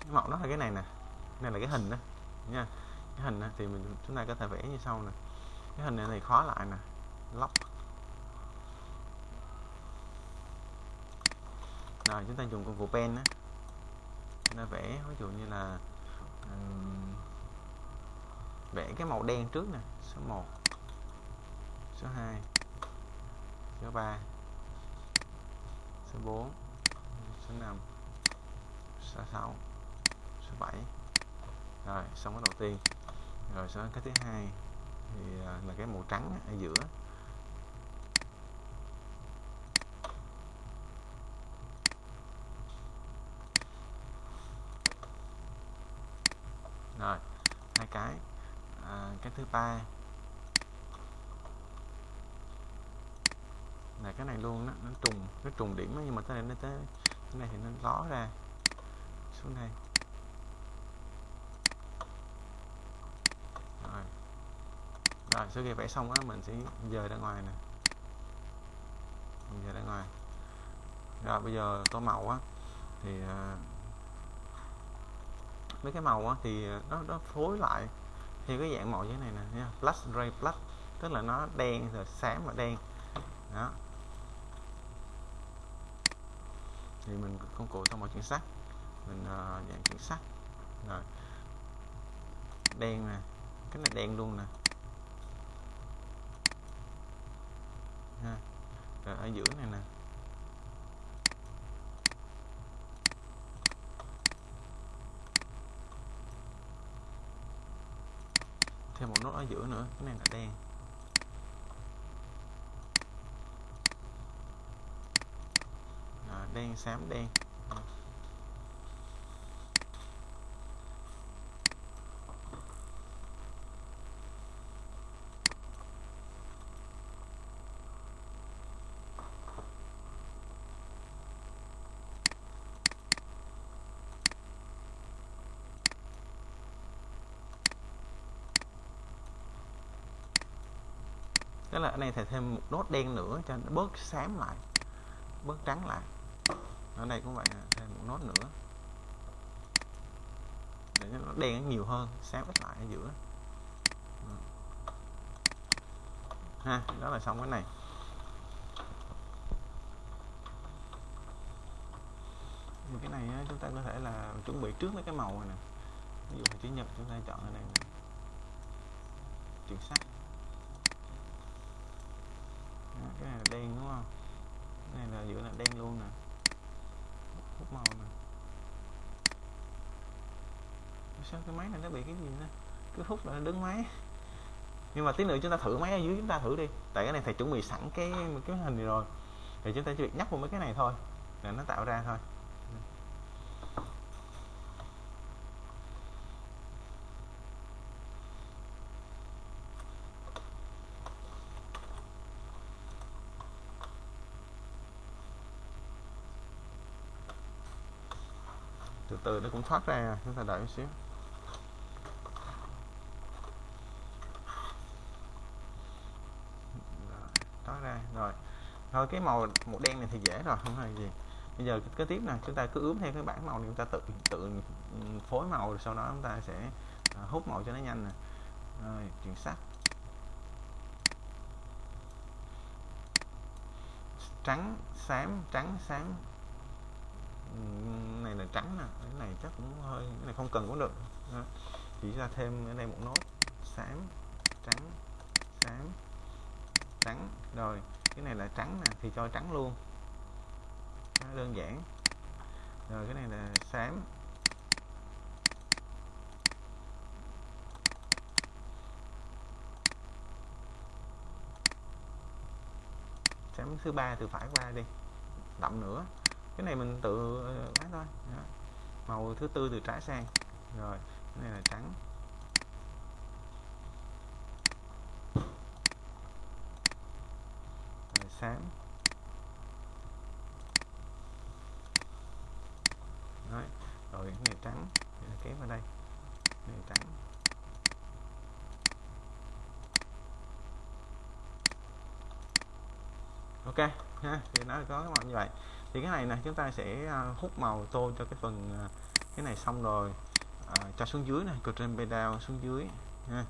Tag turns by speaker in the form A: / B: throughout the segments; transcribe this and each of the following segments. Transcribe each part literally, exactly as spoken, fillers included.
A: Cái màu đó là cái này nè, cái này là cái hình đó nha. Cái hình đó, thì mình chúng ta có thể vẽ như sau nè. Cái hình này thì khóa lại nè, lock. Rồi chúng ta dùng công cụ pen á, chúng ta vẽ ví dụ như là um, vẽ cái màu đen trước nè, số một, số hai, số ba, số bốn, số năm, số sáu, số bảy. Rồi xong cái đầu tiên. Rồi sau cái thứ hai thì là cái màu trắng ở giữa. Rồi hai cái. À, cái thứ ba là cái này luôn đó, nó trùng nó trùng điểm đó, nhưng mà cái này nó tới cái này thì nó ló ra xuống đây. Rồi rồi sau khi vẽ xong á, mình sẽ dời ra ngoài nè, mình dời ra ngoài. Rồi bây giờ tô màu á thì uh, mấy cái màu á thì nó nó phối lại theo cái dạng màu như thế này nè nha, plus gray plus, tức là nó đen rồi xám và đen đó. Thì mình công cụ tô màu chuyển sắc, mình uh, dạng chuyển sắc. Rồi đen nè, cái này đen luôn nè ha. Rồi ở giữa này nè, thêm một nốt ở giữa nữa, cái này là đen. Rồi, đen xám đen. Tức là ở đây thầy thêm một nốt đen nữa cho nó bớt xám lại, bớt trắng lại. Ở đây cũng vậy, thêm một nốt nữa để nó đen nhiều hơn, xám ít lại ở giữa ha. Đó là xong cái này. Thì cái này á, chúng ta có thể là chuẩn bị trước mấy cái màu này nè. Ví dụ là chữ nhật chúng ta chọn ở đây nè, chuyển sắc. Đó, cái này là đen đúng không? Cái này là giữa là đen luôn nè, hút màu nè. Sao cái máy này nó bị cái gì đó, cứ hút là nó đứng máy. Nhưng mà tí nữa chúng ta thử máy ở dưới chúng ta thử đi, tại cái này thầy chuẩn bị sẵn cái cái hình này rồi, thì chúng ta chỉ việc nhấp vào mấy cái này thôi là nó tạo ra thôi. Từ từ nó cũng thoát ra, chúng ta đợi một xíu. Rồi, thoát ra rồi. Thôi cái màu màu đen này thì dễ rồi, không hay gì. Bây giờ kế tiếp nè, chúng ta cứ ướm theo cái bảng màu này, chúng ta tự tự phối màu, rồi sau đó chúng ta sẽ hút màu cho nó nhanh nè. Rồi chuyển sắc, trắng xám, trắng xám. Này là trắng nè, cái này chắc cũng hơi, cái này không cần cũng được. Đó. Chỉ ra thêm ở đây một nốt xám, trắng, xám, trắng. Rồi cái này là trắng nè thì cho trắng luôn, đó, đơn giản. Rồi cái này là xám, xám thứ ba từ phải qua đi, đậm nữa. Cái này mình tự bán thôi. Đó. Màu thứ tư từ trái sang. Rồi cái này là trắng, rồi xám. Đấy. Rồi cái này trắng, kéo vào đây, cái này trắng. Ok ha, thì nó có cái màu như vậy. Thì cái này nè chúng ta sẽ hút màu tô cho cái phần cái này xong rồi. À, cho xuống dưới này, control P down xuống dưới ha.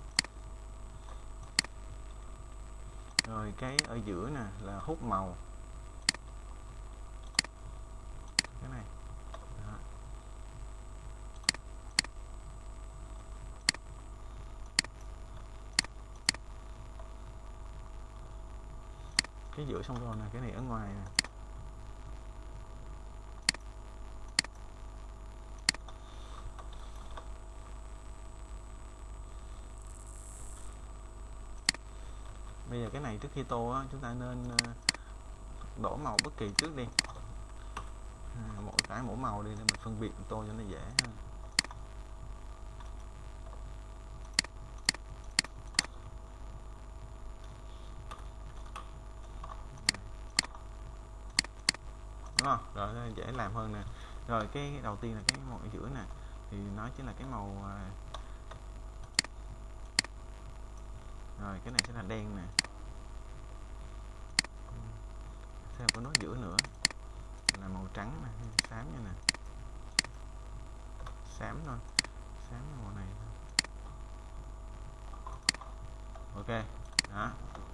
A: Rồi cái ở giữa nè là hút màu cái này. Đó. Cái giữa xong rồi nè, cái này ở ngoài nè. Bây giờ cái này trước khi tô á, chúng ta nên đổ màu bất kỳ trước đi, à, mỗi cái mỗi màu đi để mình phân biệt tô cho nó dễ hơn. Đúng không? Rồi dễ làm hơn nè. Rồi cái đầu tiên là cái màu ở giữa nè, thì nó chính là cái màu, rồi cái này sẽ là đen nè, thêm có nốt giữa nữa là màu trắng nè, xám như nè, xám thôi, xám màu này thôi. Ok đó.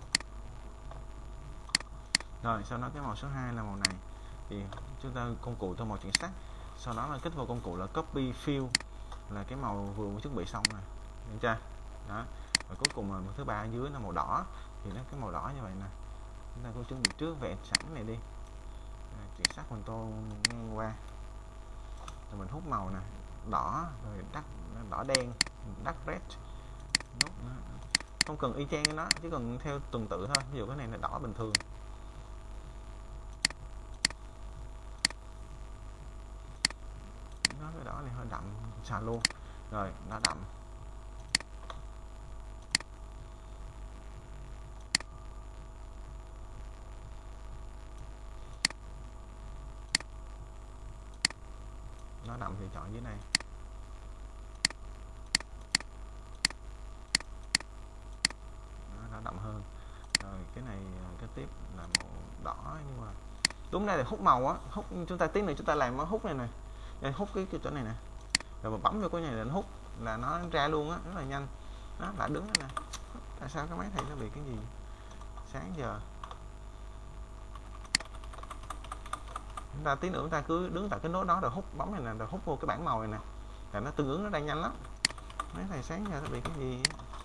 A: Rồi sau đó cái màu số hai là màu này, thì chúng ta công cụ tô màu chuyển sắc, sau đó là kích vào công cụ là copy fill, là cái màu vừa chuẩn bị xong rồi, được chưa? Đó. Và cuối cùng là màu thứ ba ở dưới là màu đỏ, thì nó cái màu đỏ như vậy nè, chúng ta cũng chuẩn bị trước vẽ sẵn này đi, à, chuyển sắc mình tô ngang qua, rồi mình hút màu nè, đỏ rồi đắt đỏ đen, đắt red, nốt nữa. Không cần y chang cái nó, chỉ cần theo tuần tự thôi. Ví dụ cái này là đỏ bình thường, nó cái đỏ này hơi đậm, xà luôn. Rồi nó đậm, nó đậm thì chọn dưới này. Nó đậm hơn. Rồi cái này cái tiếp là màu đỏ, nhưng mà đúng đây là hút màu á, hút chúng ta tí nữa chúng ta làm nó hút này này, đây, hút cái, cái chỗ này nè, rồi mà bấm vô cái này là nó hút là nó ra luôn á, rất là nhanh. Nó đã đứng đó nè. Tại sao cái máy thầy nó bị cái gì sáng giờ? Chúng ta tí nữa chúng ta cứ đứng tại cái nốt đó rồi hút, bấm này nè, rồi hút vô cái bảng màu này nè, là nó tương ứng, nó đang nhanh lắm. Máy thầy sáng giờ nó bị cái gì?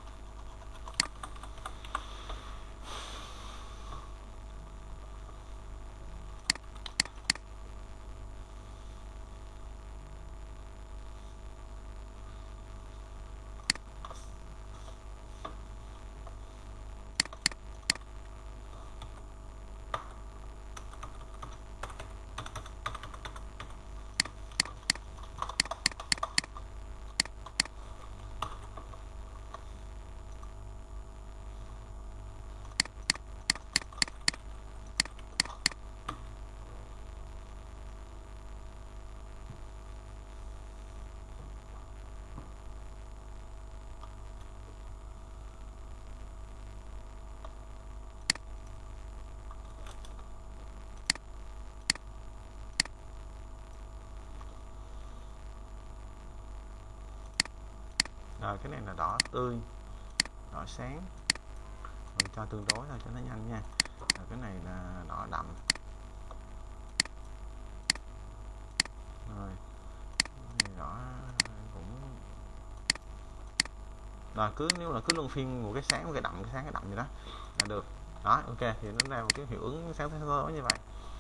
A: Rồi cái này là đỏ tươi, đỏ sáng, mình cho tương đối thôi cho nó nhanh nha. Rồi cái này là đỏ đậm. Rồi cái này đỏ cũng, rồi cứ nếu là cứ luân phiên một cái sáng một cái đậm, cái sáng cái đậm gì đó là được. Đó, ok, thì nó ra một cái hiệu ứng sáng sáng tối như vậy.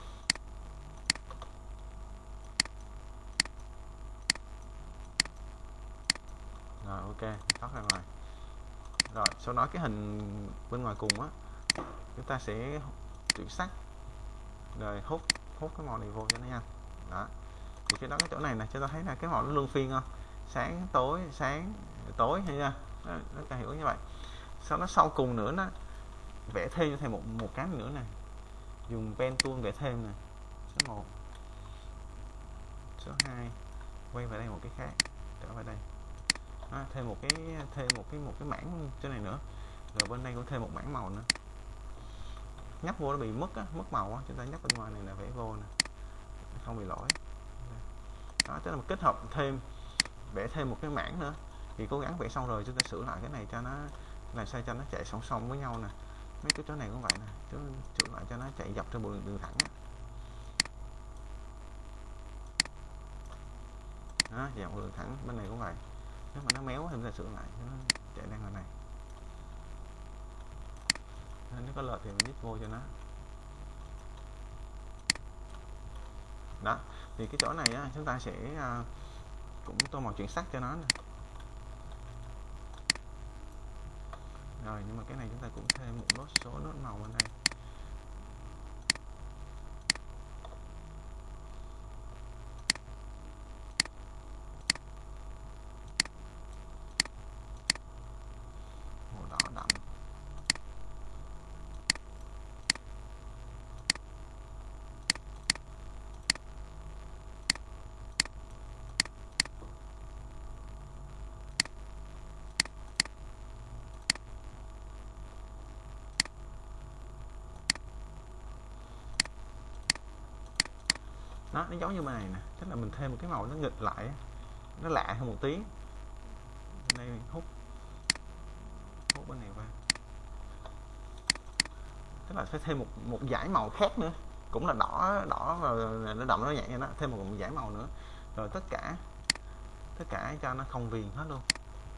A: Rồi ok, thoát ra ngoài. Rồi sau đó cái hình bên ngoài cùng á, chúng ta sẽ chuyển sắc, rồi hút hút cái màu này vô cho nó nhanh. Đó, thì cái đó cái chỗ này nè, cho ta thấy là cái màu nó luân phiên không, sáng tối sáng tối, hay chưa? Nó ta hiểu như vậy. Sau đó sau cùng nữa nó vẽ thêm thêm một một cái nữa nè, dùng pen tool vẽ thêm nè, số một, số hai, quay về đây một cái khác, trở về đây. Đó, thêm một cái thêm một cái một cái mảng chỗ này nữa, rồi bên đây cũng thêm một mảng màu nữa. Nhấp vô nó bị mất á, mất màu á, chúng ta nhấp bên ngoài này là vẽ vô nè, không bị lỗi. Đó, tức là kết hợp thêm vẽ thêm một cái mảng nữa. Thì cố gắng vẽ xong rồi chúng ta sửa lại cái này cho nó làm sao cho nó chạy song song với nhau nè. Mấy cái chỗ này cũng vậy nè, chúng sửa lại cho nó chạy dọc trên đường, đường thẳng đó. Đó, dọc đường thẳng, bên này cũng vậy. Nếu mà nó méo thì chúng ta sửa lại nó chạy đang ở này. Nếu có lệch thì mình nhích vô cho nó. Đó, thì cái chỗ này á, chúng ta sẽ uh, cũng tô màu chuyển sắc cho nó nè. Rồi, nhưng mà cái này chúng ta cũng thêm một nốt số nốt màu bên đây. Màu đỏ đậm. Đó, nó giống như bên này nè, tức là mình thêm một cái màu nó nghịch lại, nó lạ hơn một tí. Bên đây mình hút hút bên này qua, tức là phải thêm một một dải màu khác nữa, cũng là đỏ đỏ và nó đậm nó nhẹ nha, nó thêm một, một dải màu nữa, rồi tất cả tất cả cho nó không viền hết luôn.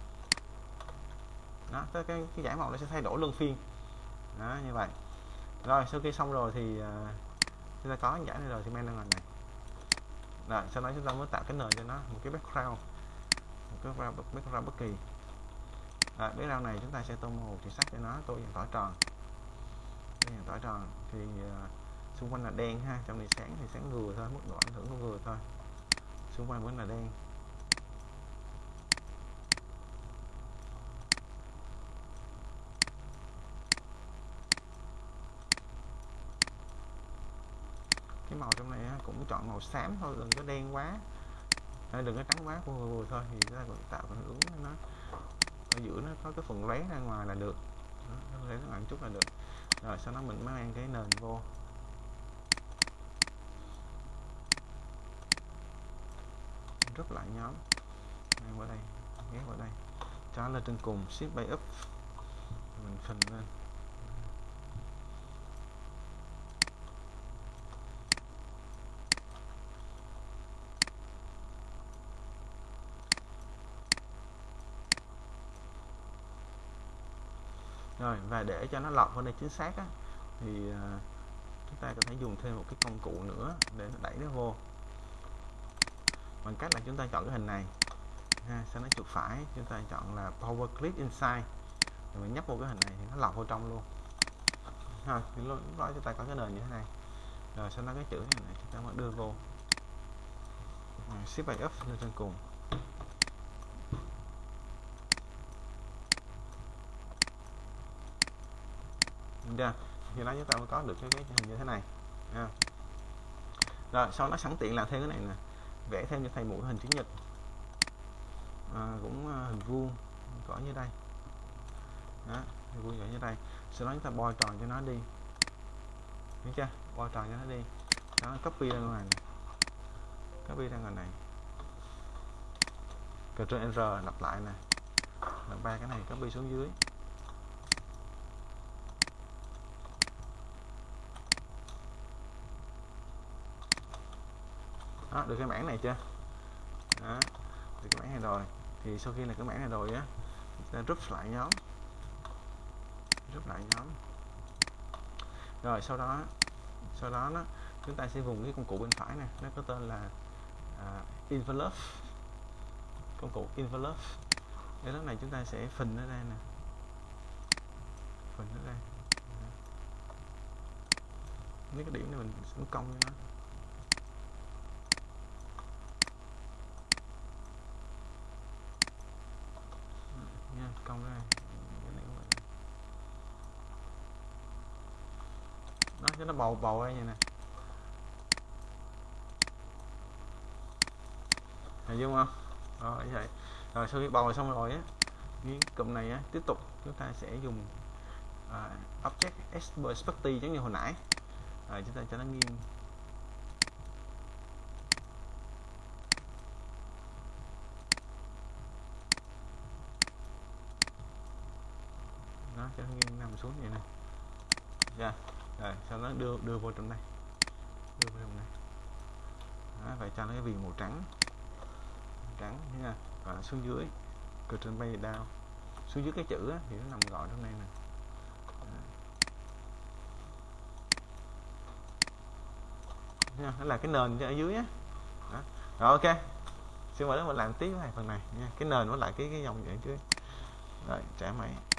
A: Đó, cái cái dải màu nó sẽ thay đổi luân phiên. Đó, như vậy. Rồi sau khi xong rồi thì uh, chúng ta có dải này rồi thì men lên ngành này. Rồi sau đó chúng ta mới tạo cái nền cho nó, một cái background, một cái background, background bất kỳ. Rồi, background này chúng ta sẽ tô màu chỉ sắc cho nó, tô dạng tỏi tròn. Tô dạng tỏi tròn thì uh, xung quanh là đen ha, trong này sáng thì sáng vừa thôi, mức độ ảnh hưởng cũng vừa thôi. Xung quanh vẫn là đen. Cái màu trong này cũng chọn màu xám thôi, đừng có đen quá, đừng có trắng quá, vừa vừa thôi thì chúng ta còn tạo hiệu ứng nó ở giữa nó có cái phần lấy ra ngoài là được, lấy ra ngoài chút là được. Rồi sau đó mình mới mang cái nền vô, rút lại nhóm, mang qua đây, ghép vào đây, cho nó lên trên cùng, shift bay up, mình phình lên. Rồi, và để cho nó lọt vào đây chính xác á, thì uh, chúng ta có thể dùng thêm một cái công cụ nữa để nó đẩy nó vô, bằng cách là chúng ta chọn cái hình này ha, sau đó chuột phải chúng ta chọn là power clip inside, rồi mình nhấp vô cái hình này thì nó lọt vô trong luôn. Rồi lúc đó chúng ta có cái nền như thế này, rồi sau đó cái chữ này, này chúng ta mới đưa vô, shift by up lên trên cùng. Chưa? Khi đó chúng ta mới có được cái, cái hình như thế này ha. Rồi sau đó sẵn tiện làm thêm cái này nè, vẽ thêm cho thầy một hình chữ nhật, à, cũng uh, hình vuông có như đây. Đó, hình vuông như đây. Sau đó chúng ta bôi tròn cho nó đi, hiểu chưa? Bôi tròn cho nó đi, đó, copy ra ngoài này, copy ra ngoài này, Ctrl R lặp lại nè, lặp ba cái này copy xuống dưới. Đó, được cái mảng này chưa? Đó, được cái mảng này rồi. Thì sau khi là cái mảng này rồi á, chúng ta rút lại nhóm, rút lại nhóm. Rồi sau đó, sau đó nó chúng ta sẽ vùng cái công cụ bên phải nè, nó có tên là uh, envelope, công cụ envelope. Cái lúc này chúng ta sẽ phình nó ra nè, phình nó ra. Mấy cái điểm này mình sẽ cong cho nó. Nha, cong ra. Cái này cũng vậy. Đó, cho nó bầu bầu ra như nè. Hình dung không? Rồi như vậy. Rồi sau khi bầu xong rồi á, cái cụm này á, tiếp tục chúng ta sẽ dùng uh, object perspective giống như hồi nãy. Rồi chúng ta cho nó nghiêng. nó cho nó nghiêng nằm xuống vậy nè. Yeah. Rồi sau đó đưa đưa vô trong đây, đưa vô trong đây. Đó, vậy cho nó cái viền màu trắng, trắng nha. Và xuống dưới control bay down, xuống dưới cái chữ á, thì nó nằm gọn trong đây nè. Nha, đó là cái nền ở dưới á. Đó. Rồi ok, xin mời các bạn làm tiếp cái phần này nha, cái nền với lại cái cái dòng ở dưới. Rồi trả mày.